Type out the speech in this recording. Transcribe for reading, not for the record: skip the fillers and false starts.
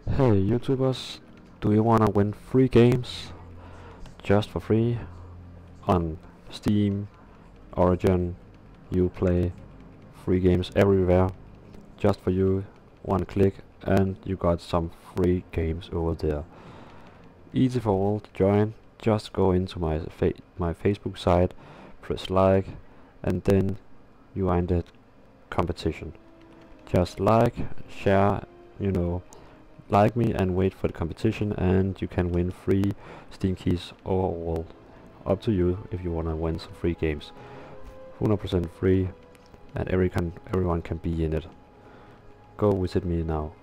Hey YouTubers, do you wanna win free games just for free on Steam, Origin, Uplay, free games everywhere, just for you, one click and you got some free games over there. Easy for all to join, just go into my Facebook site, press like, and then you are in the competition. Just like, share, you know, like me and wait for the competition, and you can win free Steam keys overall. Up to you if you wanna win some free games. 100% free, and everyone can be in it. Go visit me now.